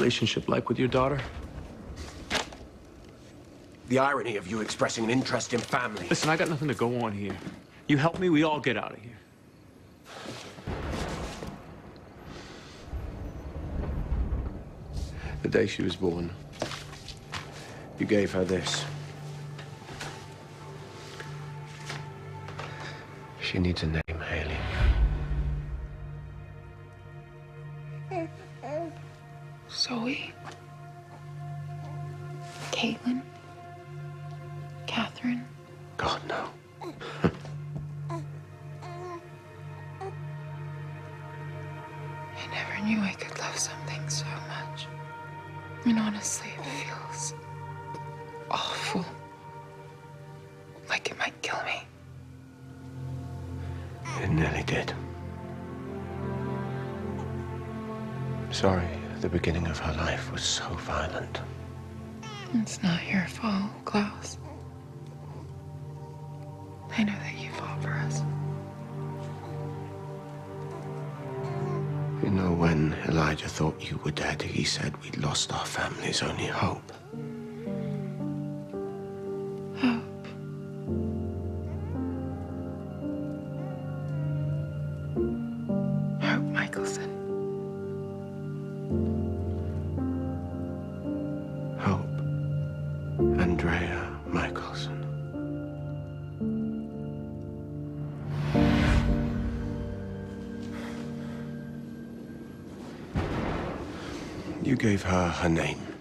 relationship like with your daughter? The irony of you expressing an interest in family. Listen, I got nothing to go on here. You help me, we all get out of here. The day she was born, you gave her this. She needs a name, Haley. Zoe. Caitlin. Catherine. God, no. I never knew I could love something so much. And honestly, it feels awful. Like it might kill me. It nearly did. Sorry, the beginning of her life was so violent. It's not your fault, Klaus. I know that you fought for us. You know, when Elijah thought you were dead, he said we'd lost our family's only hope. Hope. Hope Michelson. Hope. Andrea Michelson. You gave her her name.